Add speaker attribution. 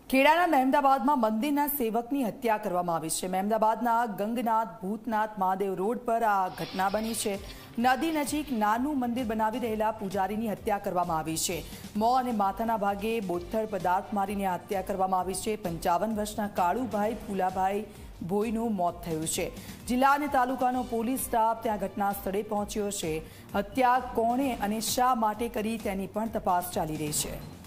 Speaker 1: ખેડાના મહેમદાબાદમાં મંદિરના સેવકની હત્યા કરવામાં આવી છે। મહેમદાબાદના ગંગનાથ ભૂતનાથ મહાદેવ રોડ પર આ ઘટના બની છે। નદી નજીક નાનું મંદિર બનાવી રહેલા પૂજારીની હત્યા કરવામાં આવી છે। મોં અને માથાના ભાગે બોથડ પદાર્થ મારીને હત્યા કરવામાં આવી છે। 55 વર્ષના કાળુભાઈ ફૂલાભાઈ ભોઈનું મોત થયું છે। જિલ્લા અને તાલુકાનો પોલીસ સ્ટાફ ત્યાં ઘટના સ્થળે પહોંચ્યો છે। હત્યા કોણે અને શા માટે કરી તેની પણ તપાસ ચાલી રહી છે।